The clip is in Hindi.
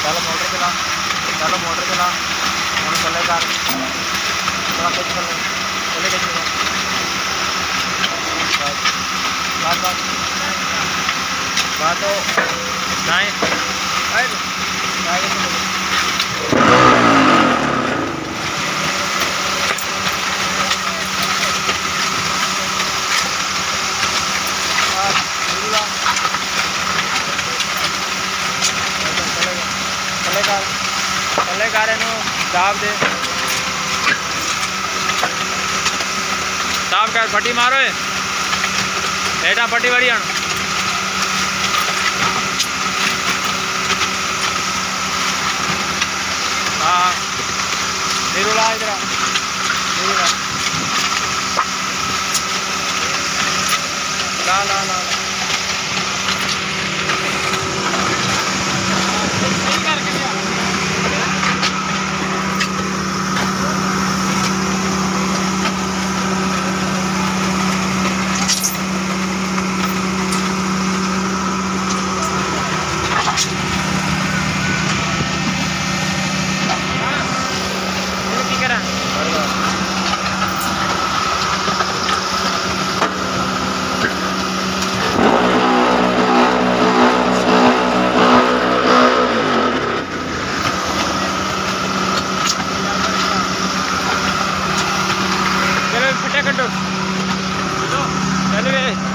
चल मोटर चला, चलो मोटर चला, हम चले कर थोड़ा कुछ चले चले के चलो बात तो नहीं चले कार दाब दे दाब कर फटी मारो हेठा फटी वाली आण हाँ नीरुला इधर नीरुला ला ला ला चलो